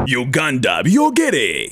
Uganda byogere.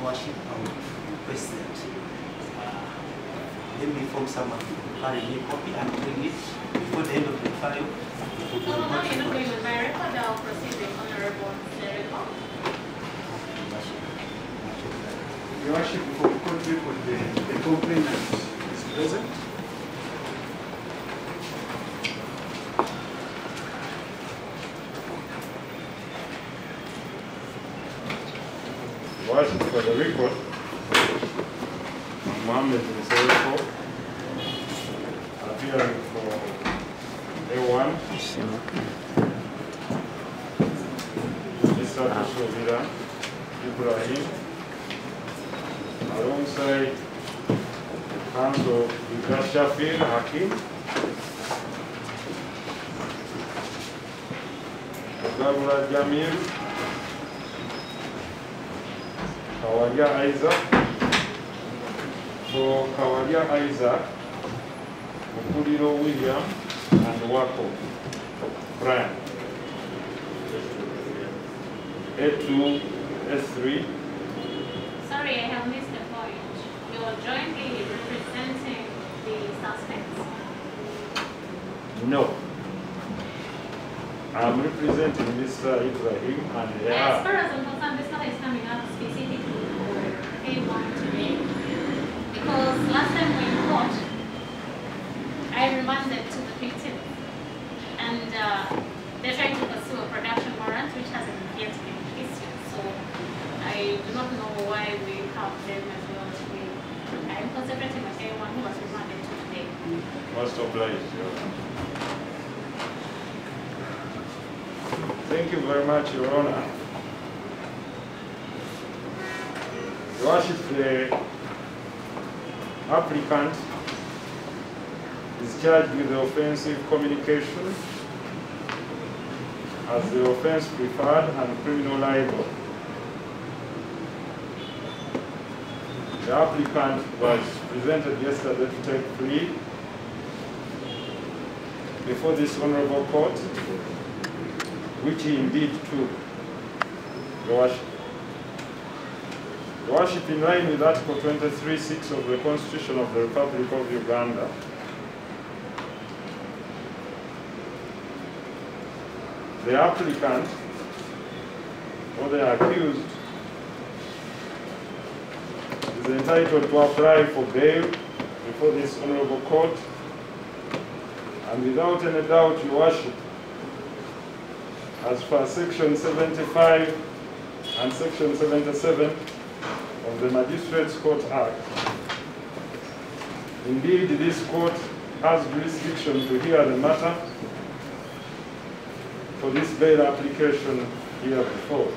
Worship, I would request that let me inform someone to prepare a new copy and bring it before the end of the trial. So now you're not going with my record, I'll proceed with Honorable Jericho. Your Worship, before we continue with the complainant is present. Worship, for the record, Mohammed Jericho, appearing for A1, Mr. Tushovira Ibrahim, alongside Counsel Shafir Hakim, Gabula Jamil, Kawalia Isaac, for Kawalia Isaac, Mukuliro William, and Wako Brian. A2, S3. Sorry, I have missed the point. You're jointly representing the suspects? No. I'm representing Mr. Ibrahim and As far as I'm concerned, this matter is coming up specifically for A1 today. Because last time we in court, I remanded to the victim. And they're trying to pursue a production warrant which hasn't yet been issued. So I do not know why we have them as well today. I'm concentrating on A1 who was remanded to today. Most obliged. Thank you very much, Your Honor. Your Worship, the applicant is charged with the offensive communication as the offense preferred and criminal libel. The applicant was presented yesterday to take plea before this honorable court, which he indeed took. Your Worship. Your Worship, in line with Article 23(6) of the Constitution of the Republic of Uganda, the applicant or the accused is entitled to apply for bail before this honorable court, and without any doubt, Your Worship, as per Section 75 and Section 77 of the Magistrates Court Act, indeed this court has jurisdiction to hear the matter for this bail application here before.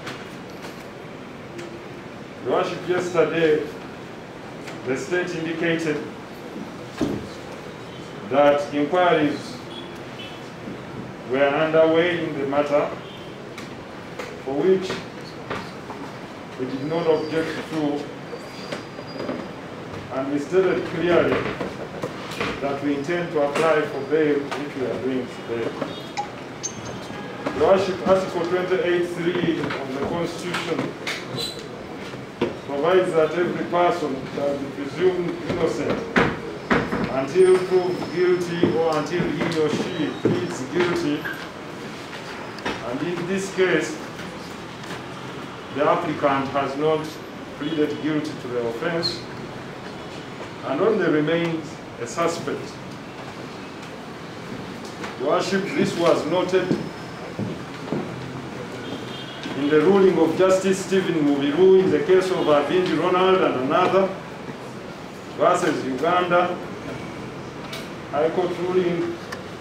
Your Worship, yesterday the state indicated that inquiries were underway in the matter, for which we did not object to, and we stated clearly that we intend to apply for bail if we are doing bail. Your Worship, Article 28(3) of the Constitution provides that every person shall be presumed innocent until proved guilty or until he or she pleads guilty. And in this case, the applicant has not pleaded guilty to the offense and only remains a suspect. Your Worship, this was noted in the ruling of Justice Stephen Mubiru in the case of Avindi Ronald and another versus Uganda, High Court ruling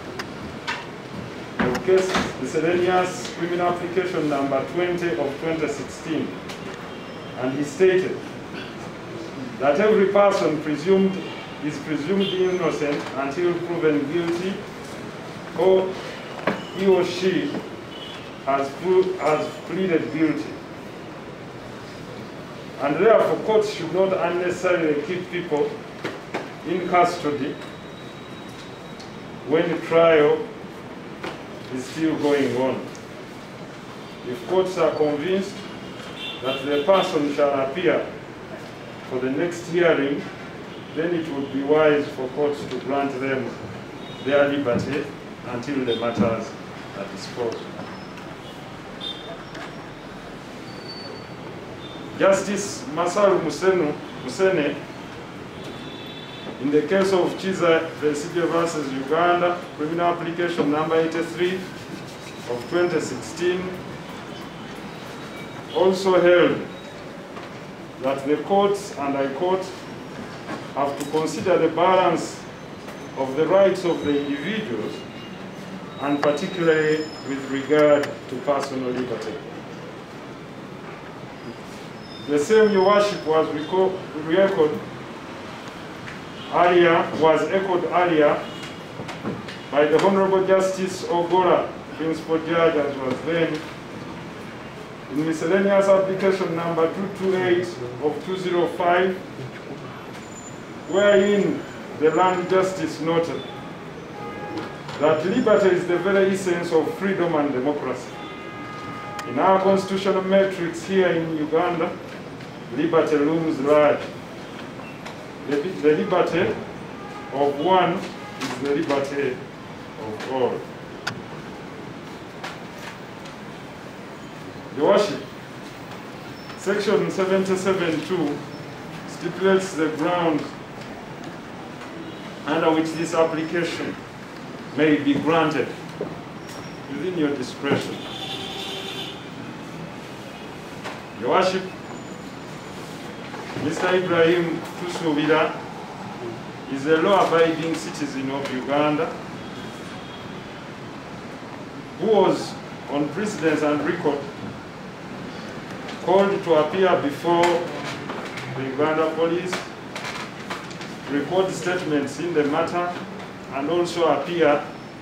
of case miscellaneous criminal application number 20 of 2016. And he stated that every person is presumed innocent until proven guilty, or he or she has pleaded guilty. And therefore, courts should not unnecessarily keep people in custody when the trial is still going on. If courts are convinced that the person shall appear for the next hearing, then it would be wise for courts to grant them their liberty until the matters are disposed. Justice Masaru Musene, in the case of Chiza Besigye versus Uganda, criminal application number 83 of 2016, also held that the courts, and I quote, have to consider the balance of the rights of the individuals, and particularly with regard to personal liberty. The same, Your Worship, was echoed earlier by the Honorable Justice Ogola, Principal Judge, as was then, in miscellaneous application number 228 of 205, wherein the Land Justice noted that liberty is the very essence of freedom and democracy. In our constitutional matrix here in Uganda, liberty looms large. The liberty of one is the liberty of all. Your Worship, Section 77(2) stipulates the grounds under which this application may be granted within your discretion. Your Worship, Mr. Ibrahim Tusubira is a law-abiding citizen of Uganda who was on precedence and record called to appear before the Uganda police, record statements in the matter, and also appear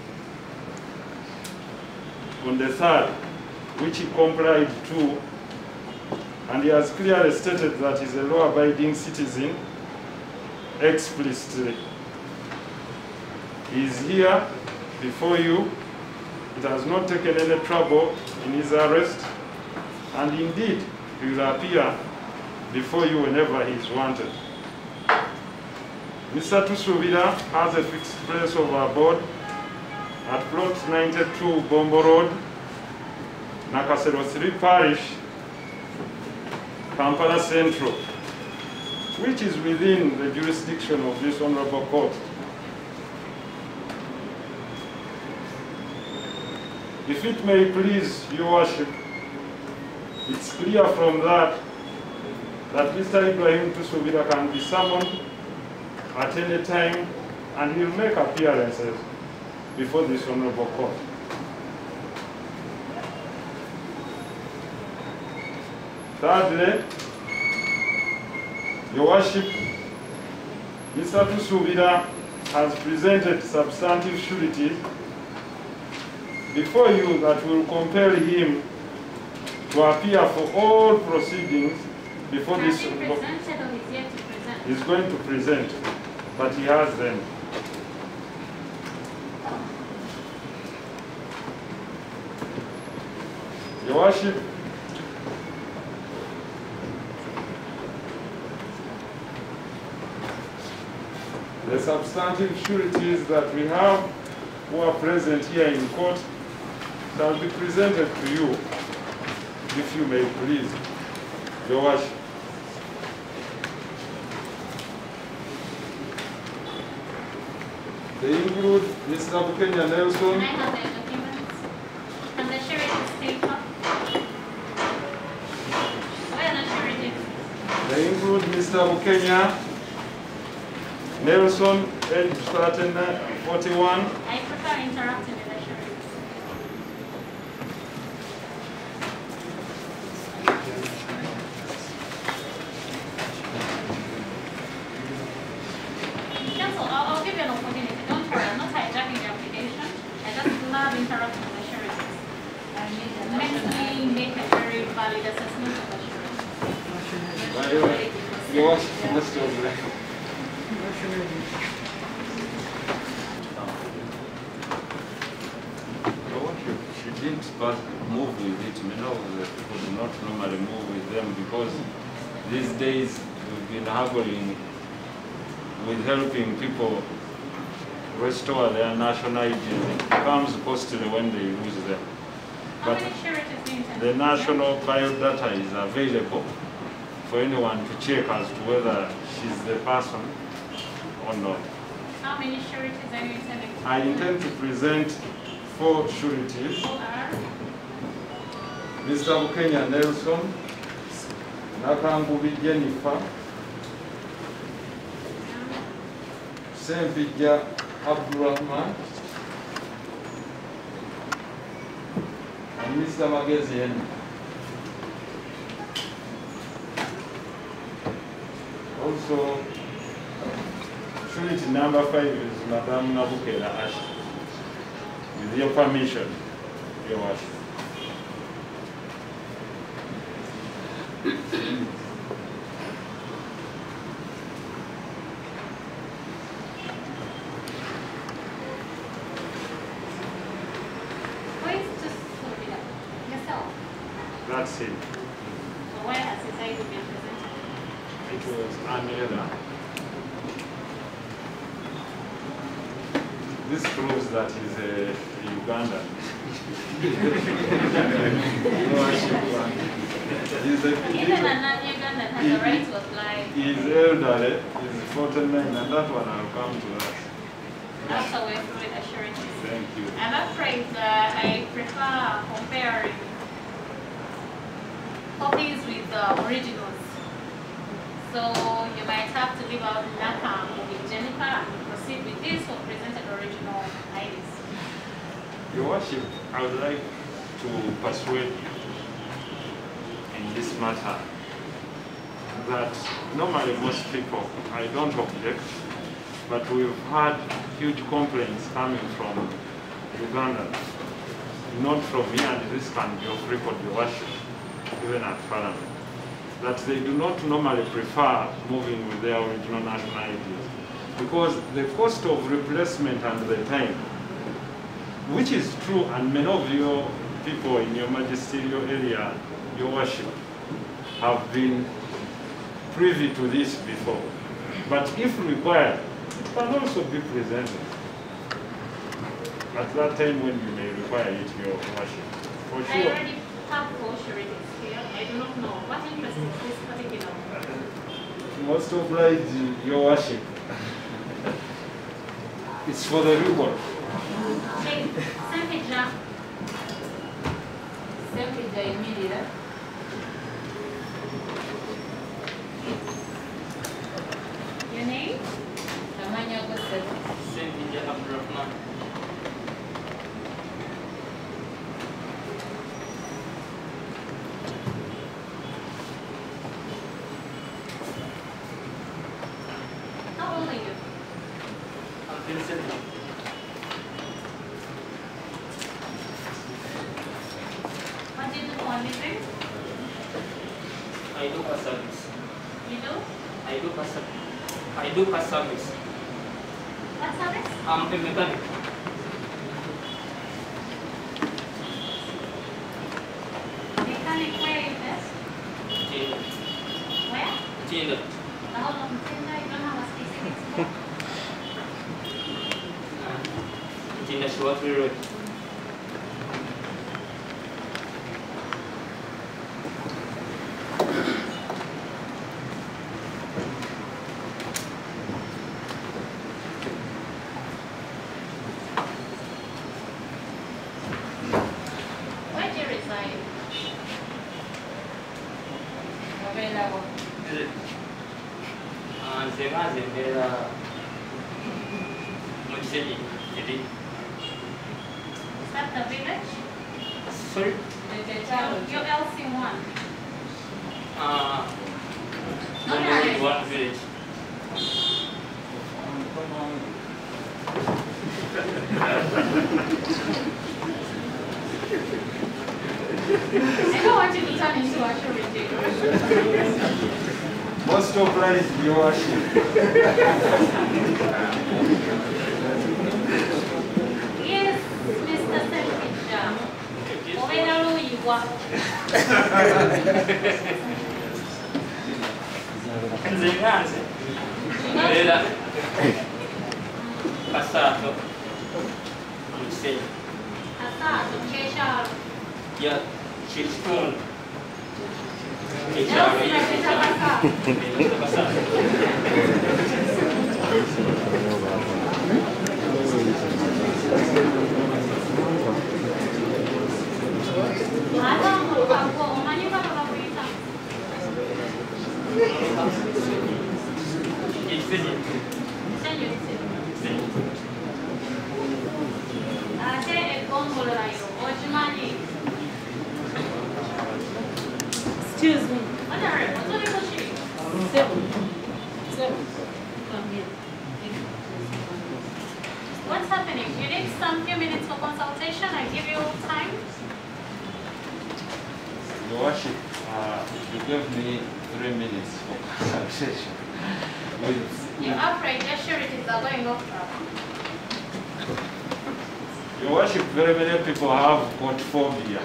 on the 3rd, which he complied to, and he has clearly stated that he is a law-abiding citizen explicitly. He is here before you. It has not taken any trouble in his arrest, and indeed he will appear before you whenever he is wanted. Mr. Tusubira has a fixed place of abode at plot 92 Bombo Road, Nakasero 3 Parish, Kampala Central, which is within the jurisdiction of this Honorable Court. If it may please Your Worship, it's clear from that Mr. Ibrahim Tusubira can be summoned at any time, and he'll make appearances before this Honorable Court. Thirdly, Your Worship, Mr. Tusubira has presented substantive sureties before you that will compel him to appear for all proceedings before this. Has he presented or he's yet to present? He's going to present, but he has them. Your Worship, the substantive sureties that we have who are present here in court shall be presented to you, if you may please, Your Worship. They include Mr. Bukenya Nelson. Can I have the documents? And the surety's paper? Where are the sureties? They include Mr. Bukenya Nelson, age 41. I prefer interrupting with the surety. Counsel, I'll give you an opportunity. Don't worry, I'm not hijacking the application. I just love interrupting the sureties. It makes me make a very valid assessment of the surety. Your Worship, Mr. She did didn't move with it. Many of the people do not normally move with them because these days we've been haggling with helping people restore their national identity. It becomes costly when they lose them. How But many sureties do you intend to the present? national biodata is available for anyone to check as to whether she's the person or not. How many sureties are you intending to I present? intend to present 4 sureties. Who are? Mr. Bukenya Nelson, Nakangubi Jennifer, Sempija Abdurrahman, and Mr. Magezi Henry. Also, surety number 5 is Madame Nabukela Ash. With your permission, Your Worship. Who is just Sylvia? Yourself. That's it. So where has his ID been presented? It was Anela. This proves that he's a Ugandan. He's a Even a non-Ugandan has a right to apply. He's elderly, he's 49, and that one I'll come to that. Also, we're through with assurances. Thank you. I'm afraid I prefer comparing copies with the originals. So you might have to leave out Naka with Jennifer and proceed with this or presented original IDs. Your Worship, I would like to persuade you in this matter that normally most people, I don't object, but we've had huge complaints coming from Uganda, not from me, and this can be off record, Your Worship, even at Parliament, that they do not normally prefer moving with their original nationalities because the cost of replacement and the time, which is true, and many of your people in your magisterial area, Your Worship, have been privy to this before. But if required, it can also be presented at that time when you may require it, Your Worship. For I sure. already have 4 sureties here. I do not know. What interest is this particular? Most obliged, Your Worship. It's for the reward. Hey, Sempija. Sempija immediate. Your name? Namanya Gosset. Sempija Abdurrahman. How old are you? I'm 27. What do you do for a living? I do car service. You do? I do car service. What service? I'm a mechanic. Mechanic, where are you best? Tinder. Where? Tinder. The whole of Tinder, you don't have a specific spot? Tinder Shwatri Road. Where do you reside? Available. Nze nga mbeera mu Kisejje. Kiri. Is that the village? Sorry? Your LC1. Only one village. I don't want you to turn into a surety. Most obliged, Your Worship. Yes, Mr. Sempija. What? Nze era passato mu kiseera Passato, ky'ekyalo. ya kitundu Era ofuna ky'ekyapassato. passato Ate ako, omanyi baba bakuyita? ekisenyi Kisenyi. Ate eggongolola yo, okimanyi? Excuse me. Honorable, otuliko ki? 7. Come here. What's happening? You need some few minutes for consultation. I give you time. Your Worship, you gave me 3 minutes for consultation. You're afraid your sureties are going off track. Your Worship, very many people have got phobia.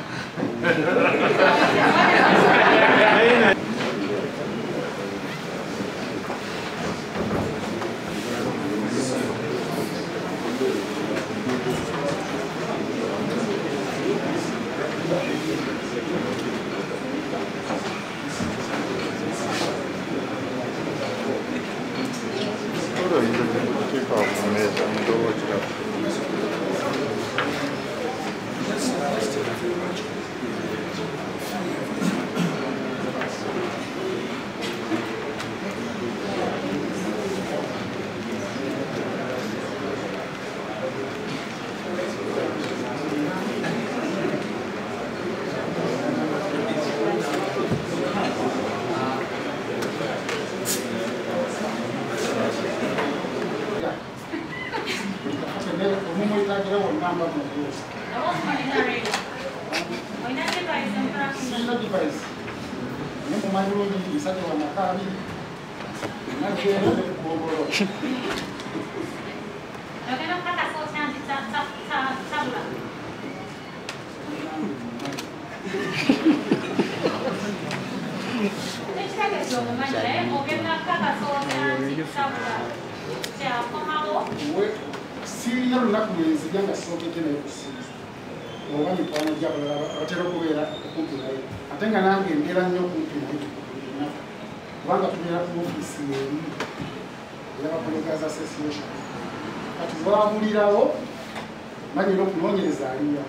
I was monitoring. When I device and tracking you're gonna cut a sauce and tabula. Which package you're going to or get that cut a sauce and tabula? Yeah, come out. Siriya lunaku lwenzija nga sookeke naye kusinza oba mikwano gyabalala batera okubeera okumpi naye ate nga nange embeera nnyo okumpi naye lunaku kubanga tubeera ku ofiisi eri eyabakolegaza association kati bwabulirawo manyira okunoonyereza aliya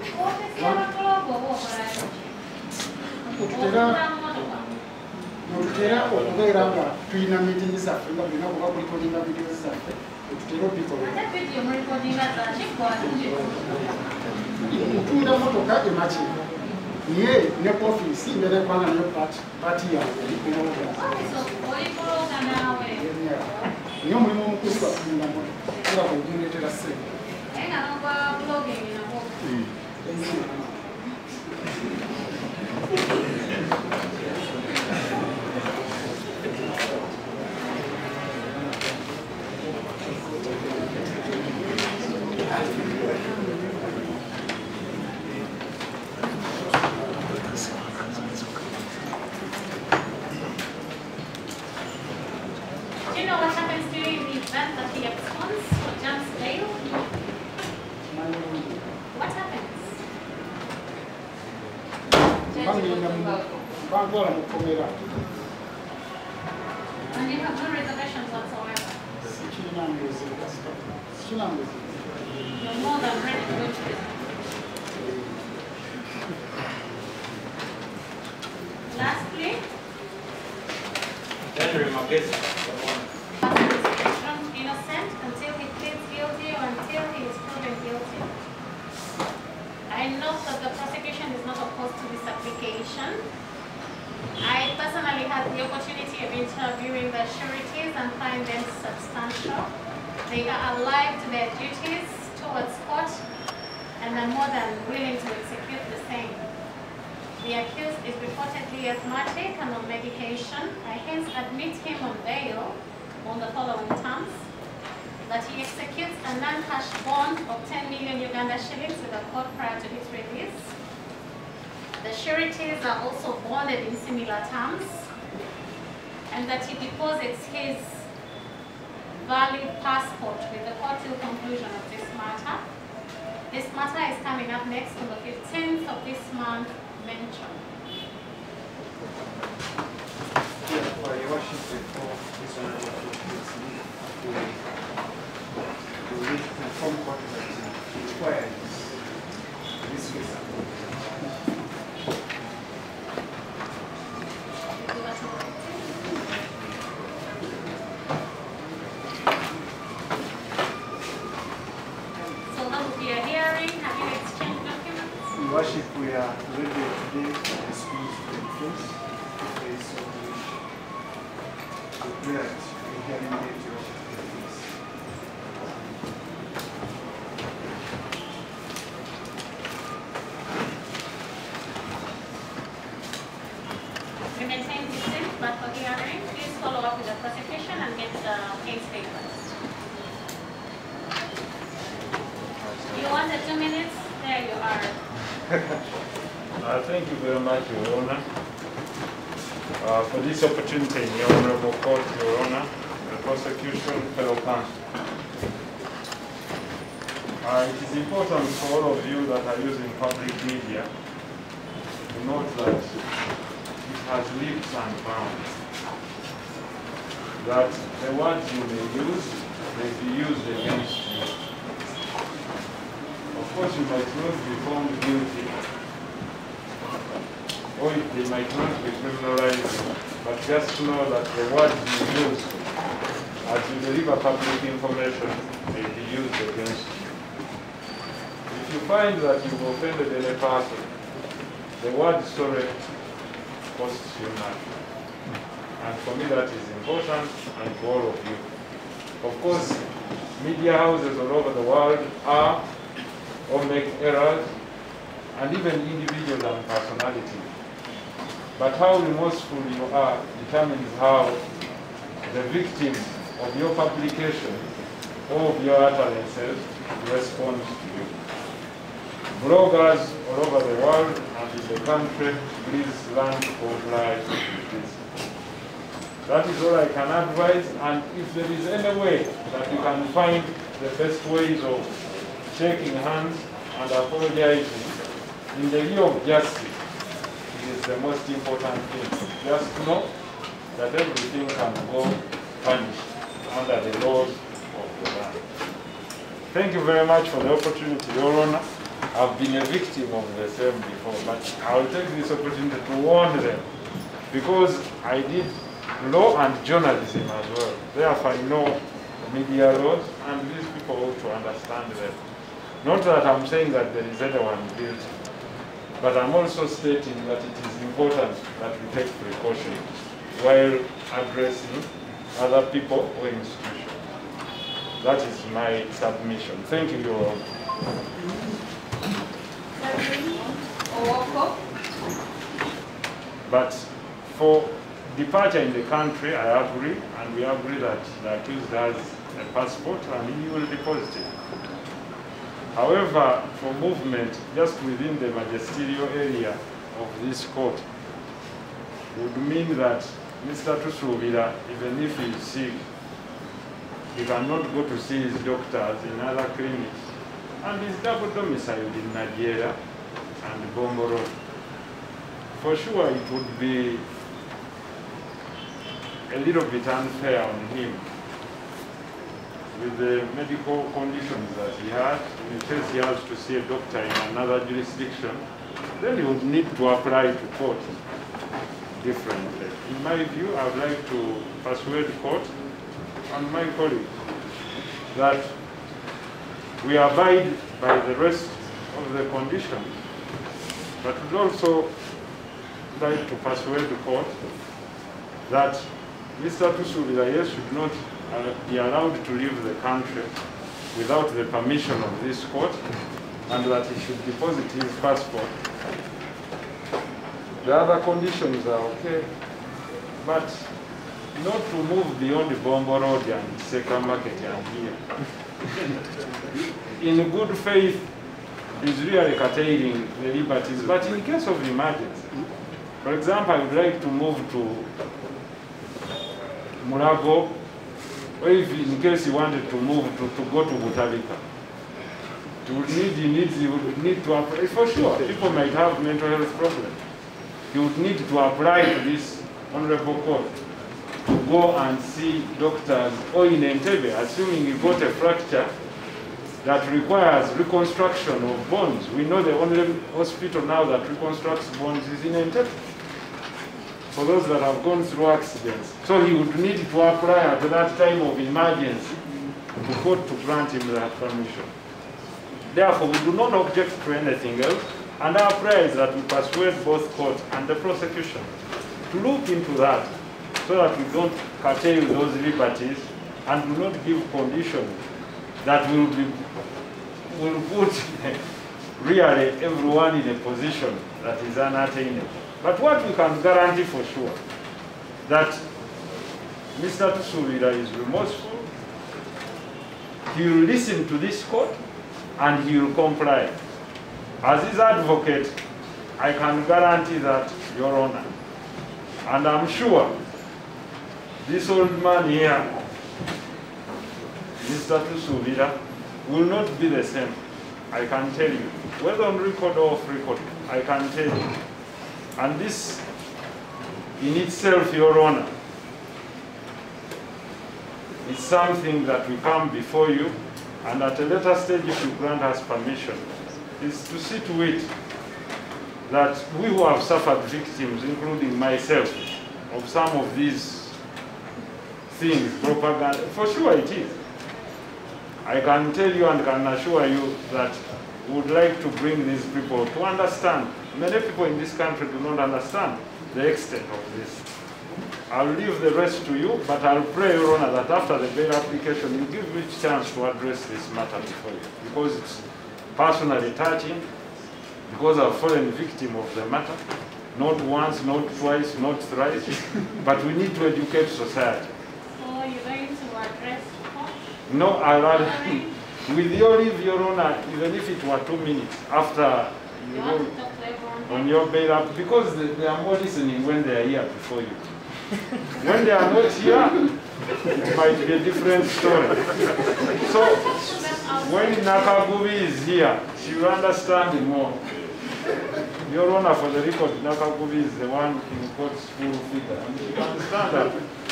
otutera okubeera nga tulina miitingi zaffe nga bulina kuba kulikolinga vidiyo zaffe otutera obikola mutunda motoka emaki niye ne ofiisi mbere ekwanga nayo paati yange niye omulimu omukulu gwatunda motoka era bwegundeetera ssente Do you know what happens during the event that he absconds or jumps bail? What happens? bantwala mu kkomera And you have no reservations whatsoever. sikirina mbuzi sikirina mbuzi You're more than ready to go to prison. Lastly, Henry Magesi from innocent until he pleads guilty or until he is proven guilty. I note that the prosecution is not opposed to this application. I personally had the opportunity of interviewing the sureties and find them substantial. They are alive to their duties towards court and are more than willing to execute the same. The accused is reportedly asthmatic and on medication. I hence admit him on bail on the following terms: that he executes a non-cash bond of 10 million Uganda shillings with the court prior to his release. The sureties are also bonded in similar terms, and that he deposits his valid passport with the court till conclusion of this matter. This matter is coming up next on the 15th of this month mentioned. Your Worship, before this honorable to inform court that it requires this visa. So that will be a hearing, having exchanged documents. Your Worship, we are ready today to discuss the case. Okay, so we declare the hearing date of the case. We maintain distance, but for hearing, please follow up with the prosecution and get the case papers. You wanted 2 minutes? There you are. Thank you very much, Your Honor, for this opportunity in your honorable court, Your Honor, the prosecution, fellow counsel. It is important for all of you that are using public media to note that it has leaps and bounds. That the words you may use may be used against you. Of course, you might not be found guilty, or they might not be criminalized, but just know that the words you use as you deliver public information may be used against you. If you find that you've offended any person, the word sorry costs you nothing. And for me that is important, and to all of you. Of course, media houses all over the world are or make errors, and even individuals and personality. But how remorseful you are determines how the victims of your publication or of your utterances respond to you. Bloggers all over the world and in the country, please learn to comply with this. That is all I can advise, and if there is any way that you can find the best ways of shaking hands and apologizing in the view of justice, it is the most important thing. Just know that everything can go punished under the laws of the land. Thank you very much for the opportunity, Your Honor. I've been a victim of the same before, but I'll take this opportunity to warn them, because I did law and journalism as well. Therefore, I know media laws, and these people ought to understand them. Not that I'm saying that there is anyone guilty, but I'm also stating that it is important that we take precaution while addressing other people or institutions. That is my submission. Thank you, Your Honor. But for departure in the country, I agree, and we agree that the accused has a passport and he will deposit it. However, for movement just within the magisterial area of this court would mean that Mr. Tusubira, even if he is sick, he cannot go to see his doctors in other clinics, and he's double domiciled in Nigeria and Bomboro. For sure, it would be a little bit unfair on him with the medical conditions that he has. In case he has to see a doctor in another jurisdiction, then he would need to apply to court differently. In my view, I would like to persuade court and my colleagues that we abide by the rest of the conditions, but would also like to persuade the court that Mr. Tusubira should not be allowed to leave the country without the permission of this court, and that he should deposit his passport. The other conditions are okay, but not to move beyond the Bombo Road and Seka Market and here. In good faith, is really curtailing the liberties. But in case of emergency, for example, I would like to move to Mulago, or if in case you wanted to move to go to Butalika, you would need to apply. For sure, people might have mental health problems. You would need to apply to this honorable court to go and see doctors, or in Entebbe, assuming you got a fracture that requires reconstruction of bones. We know the only hospital now that reconstructs bones is in Entebbe, for those that have gone through accidents. So he would need to apply at that time of emergency to court to grant him that permission. Therefore, we do not object to anything else, and our prayer is that we persuade both court and the prosecution to look into that, so that we don't curtail those liberties and do not give conditions that will put really everyone in a position that is unattainable. But what we can guarantee for sure, that Mr. Tusubira is remorseful, he will listen to this court, and he will comply. As his advocate, I can guarantee that, Your Honor. And I'm sure this old man here, Mr. Tusubira, will not be the same. I can tell you. Whether on record or off record, I can tell you. And this, in itself, Your Honor, is something that we come before you, and at a later stage, if you grant us permission, is to see to it that we who have suffered victims, including myself, of some of these things, propaganda, for sure it is. I can tell you and can assure you that we would like to bring these people to understand. Many people in this country do not understand the extent of this. I'll leave the rest to you, but I'll pray, Your Honor, that after the bail application, you give me a chance to address this matter before you, because it's personally touching, because I've fallen victim of the matter, not once, not twice, not thrice, but we need to educate society. So you're going to address court? No, with your leave, Your Honor, even if it were 2 minutes after you want go to talk to everyone on your bail up, because they are more listening when they are here before you. When they are not here, it might be a different story. So, when Nakagubi is here, she will understand more. Your Honor, for the record, Nakagubi is the one in court's full figure, and you understand that.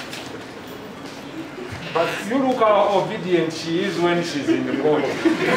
But you look how obedient she is when she's in the court.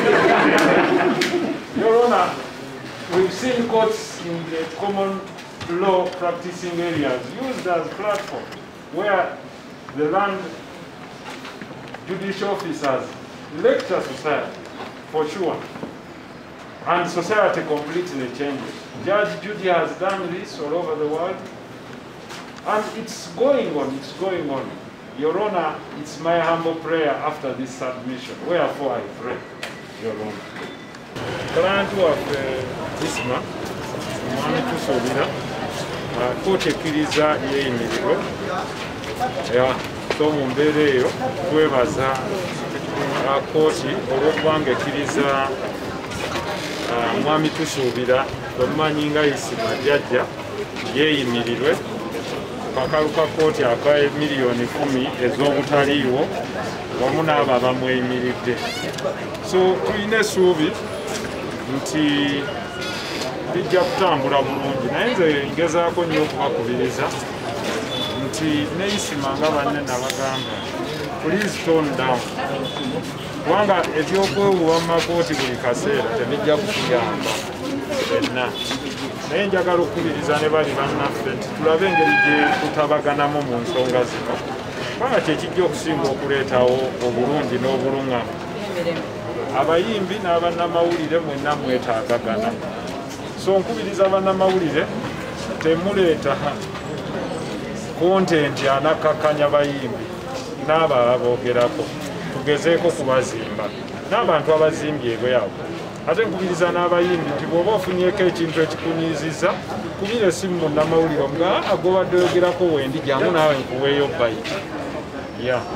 Your Honor, we've seen courts in the common law practicing areas used as platforms where the land judicial officers lecture society, for sure. And society completely changes. Judge Judy has done this all over the world. And it's going on, it's going on. Your Honor, it's my humble prayer after this submission. Wherefore I pray, Your Honor. Client of Isma, Mwami Tusubira, kooti ekkiriza yeeyimiriro. So mu mbeera eyo twebaza kooti olw'okubanga ekkiriza Mwami Tusubira omumanyi nga Isima jjajja yeeyimirirwe kakalu ka kooti aka miliyoni 10 ez'obutaliiwo wamu n'abo abamweyimiridde. So tulina essuubi nti bijja kutambula bulungi, naye nze ngezaako nnyo okubakubiriza nti ne Isima nga banne nabagamba, please tone down, kubanga ebyokwewuwa mu makooti buli kaseera tebijja kutuyamba fenna. Naye njagala okukubiriza ne bali bannaffe nti tulabe engeri gye tutabaganamu mu nsonga zino, kubanga kyekijja okusinga okuleetawo obulungi n'obuluŋŋamu. Abayimbi n'abannamawulire mwenna mwetaagagana. So nkubiriza bannamawulire temuleeta kontenti anakkakkanya bayimbi n'abo aboogerako, tugezeeko kubazimba n'abantu abazimbye bwabo. Ate nkubiriza n'abayimbi nti bw'oba ofunyeko ekintu ekikunyiizizza, kubira essimu munnamawulire omuga agobadde oyogerako wendi jangu naawe nkuweeyo bayiti.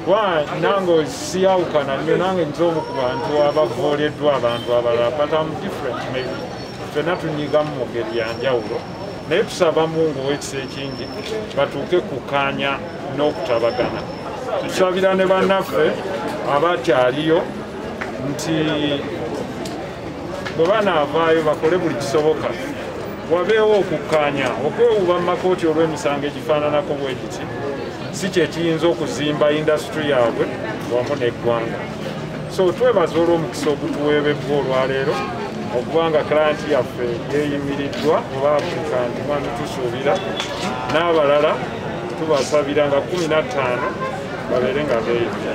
nange siyawukana nnyo nange nze omu ku bantu abavooleddwa abantu abalala but I'm different maybe ffenna tunyigamu mu ngeri ya njawulo naye tusaba Mungu ow'ekisa ekingi batuuke kukaanya n'okutabagana tusabira ne bannaffe abakyaliyo nti bwe banaavaayo bakole buli kisoboka wabeewo okukaanya okwewuba mu makooti olw'emisango egifaananako bwe giti si kyekiyinza okuzimba indasitule yaabwe wamu n'eggwanga so twebaza olw'omukisa ogutuweebeddwa olwaleero okubanga client yaffe yeeyimiriddwa oba applicant mwami tusuubira n'abalala tubasabira nga 15 babeere nga beeyimira.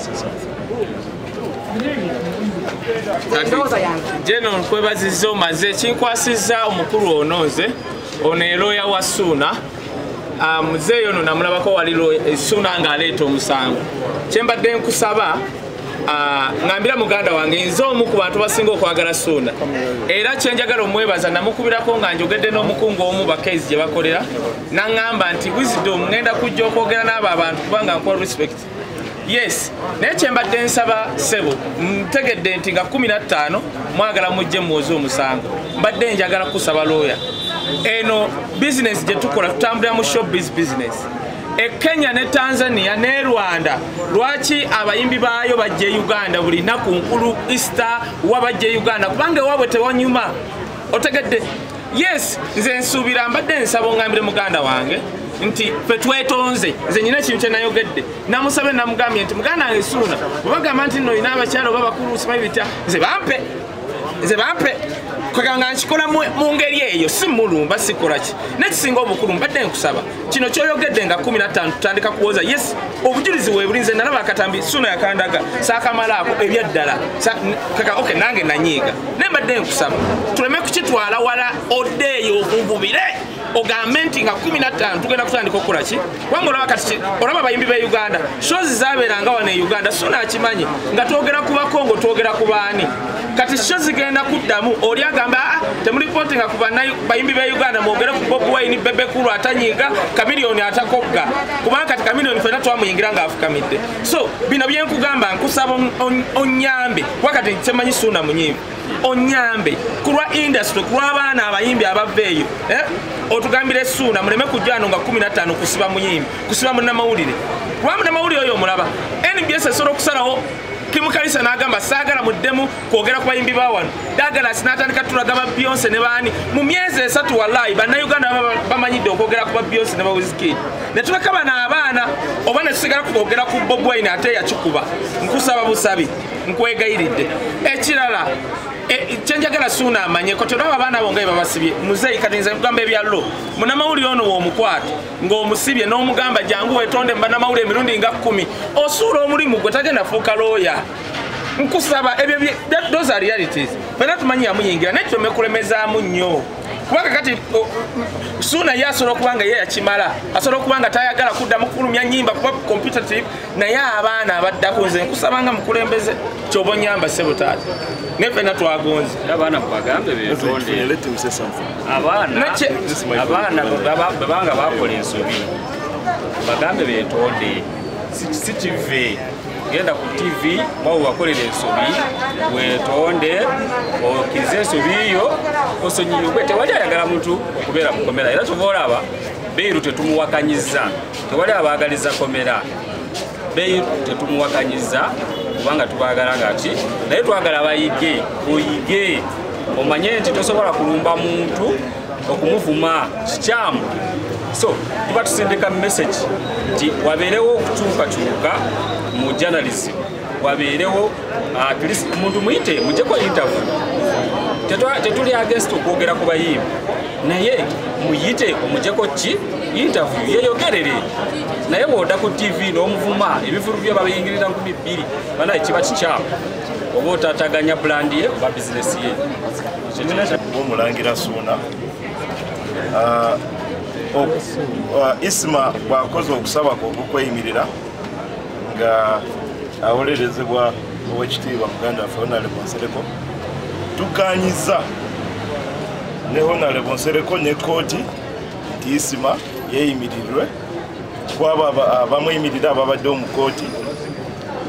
General nkwebaziza omaze kinkwasizza omukulu ono nze ono eroya wa Ssuuna muzeeyo ono namulabako waliro Ssuuna ng'aleeta omusango kyembadde nkusaba ngambira muganda wange nze omu ku bantu basinga okwagala Ssuuna era kyenjagala omwebaza namukubirako nga njogedde n'omukungu omu bakezi gye bakolera naŋŋamba nti Wisdom ŋŋenda kujja okwogera n'abo abantu kubanga nkuwa respect. Yes, naye kyembadde nsaba ssebo ntegedde nti nga 15 mwagala mujje muwoze omusango mbadde njagala kusaba lawyer eno business gye tukola tutambulira mu showbiz business Kenya ne Tanzania ne Rwanda lwaki abayimbi baayo bajje Uganda buli naku nkulu Easter wabajje Uganda kubanga wabwe tewanyuma otegedde. Yes, nze nsuubira mbadde nsaba ngambire muganda wange nti fe twetonze nze nyina ekintu kye nayogedde namusabe namugambye nti muganda wange Ssuuna bwebagamba nti nno olina abakyala oba bakulu simanyi bitya nze bampe kweganga nkikola mu ngeri eyo si mulumba sikola ki nekisinga obukulu mbadde nkusaba kino kyoyogedde nga 15 tutandika kuwoza. Yes, obujulizi weebuli nze nalaba akatambi Ssuuna yakandaga saakamalaako ebyaddala kaka okay nange nanyiiga naye mbadde nkusaba tuleme kukitwala wala oddeeyo okububire ogambe nti nga 15 tugenda kutandika okukola ki kubanga olaba kati olaba abayimbi be Uganda shows zaabeeranga wano e Uganda Ssuuna akimanyi nga twogera ku Bakongo twogera ku baani kati shows zigenda kuddamu oli agamba temulipootinga ku bayimbi be Uganda mwogere ku Bob Wine Bebe Kulu atanyiiga Chameleone atakogga kubanga kati Chameleone ffenna twamuyingira ng'afukamidde. So bino byenkugamba nkusaba onyambe wakati kyemanyi Ssuuna munyimbi onyambe kulwa industry kulwa abaana abayimbi abaveeyo otugambire Ssuuna muleme kujja wano nga 15 kusiba muyimbi kusiba munnamawulire kulwa munnamawulire oyo omulaba NBS esobola okusalawo Kimukalisa n'agamba saagala muddemu kwogera ku bayimbi ba wano Douglas n'atandika tulaga ba Beyonce ne baani mu myezi 3 wallahi bannayuganda bamanyidde okwogera ku ba Beyonce ne ba Wizkid ne tuleka bano abaana oba ne tusigala kwogera ku Bob Wine ate yakikuba nkusaba busabi nkwegayiridde ekirala kyenjagala Ssuuna amanye ko tolaba abaana bo nga babasibye muzeeyi kati nze nkugamba ebyallo munnamawulire ono w'omukwata ng'omusibye n'omugamba jangu weetonde bannamawulire emirundi nga 10 osuula omulimu gwe tagenda fuuka looya nkusaba ebyo those are realities ffenna tumanyi yamuyingira naye tomekulemezaamu nnyo kubanga kati Ssuuna ye asobola okubanga ye yakimala asobola okubanga tayagala kuddamu kulumya nnyimba kuba competitive naye abaana abaddako nze nkusabanga mukulembeze kyoba onyamba ssebo taata ne ffenna twagonze abaana bagambe beetonde abaana babanga bakola ensobi bagambe beetonde si kive genda ku TV mwawe wakolera ensobi weetonde okkirize ensobi eyo osonyiyibwe tewali ayagala muntu okubeera mu komera era kyova olaba Beiru tetumuwakanyiza tewali abaagaliza komera Beiru tetumuwakanyiza kubanga tubaagala ngati naye twagala bayige oyige omanye nti tosobola kulumba muntu okumuvuma kikyamu so tuba tusindika message nti wabeerewo okukyukakyuka mu journalism wabeerewo at least omuntu muyite mujeko interview tetuli against okwogera ku bayimbi naye muyite omujeko ki interview yeyogerere naye bw'odda ku TV n'omuvuma ebivulu bye babayingirira 200 banaye kiba kikyamu oba otataganya brand ye oba business ye omulangira Ssuuna Isma bwakoze okusaba okweyimirira nga awolerezebwa ow'ekitiibwa muganda waffe Honorable Nsereko tukanyiza ne Honorable Nsereko ne kooti nti Isma yeeyimirirwe kwaba abamuyimirira ababadde omu kooti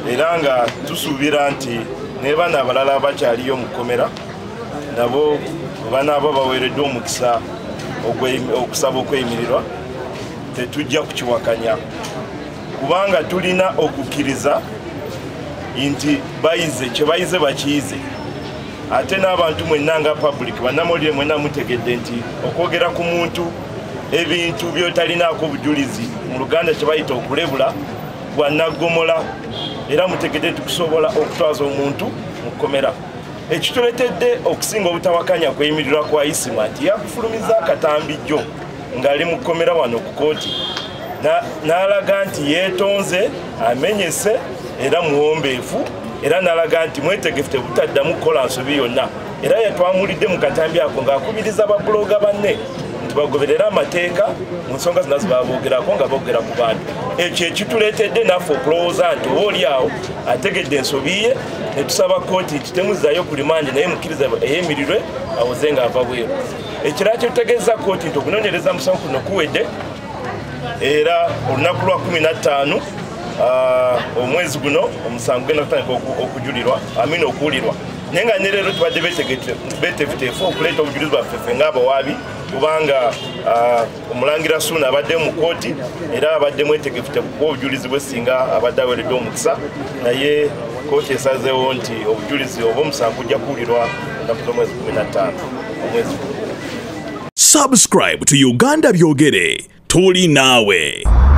era nga tusuubira nti ne bana abalala abakyaliyo mu kkomera nabo banaaba baweereddwa omukisa okusaba okweyimirirwa tetujja kukiwakanya kubanga tulina okukkiriza nti bayize kye bayize bakiyize ate n'abantu mwenna nga public bannamawulire mwenna mutegedde nti okwogera ku muntu ebintu byotalinaako obujulizi mu Luganda kye bayita okulebula bwannaggomola era mutegedde tukusobola okutwaza omuntu mu kkomera ekituletedde okusinga obutawakanya kweyimirirwa kwa Isima nti yakufulumiza akatambijjo ng'ali mu kkomera wano ku kooti n'alaga nti yeetonze amenyese era muwombeefu era n'alaga nti mwetegefute butaddamu kukola nsobi yonna era yatwamulidde mu katambi ako ng'akubiriza babuloga banne nti bagoberera amateeka mu nsonga zonna zibaboogerako nga boogera ku bantu ekyo ekituleetedde naffe okulowooza nti obaoliawo ategedde ensobi ye ne tusaba kooti nti temuzaayo ku rimandi naye mukkiriza eyemirirwe awoze ng'ava bweru ekirala kye tutegeeza kooti nti okunoonyereza musango kuno kuwedde era olunaku lwa 15 omwezi guno omusango genda kutandika okujulirwa amina okuwulirwa naye nga ne leero tubadde beteefuteefu okuleeta obujulizi bwaffe ffe ng'abawaabi kubanga omulangira Ssuuna abadde mu kooti era abadde mwetegefuteefu kuba obujulizi bwe singa abadde aweereddwa omukisa naye kooti esazeewo nti obujulizi oba omusango gujja kuwulirwa ennaku z'omwezi 15 omwezi guno. Subscribe to Uganda Byogere. Tuli nawe.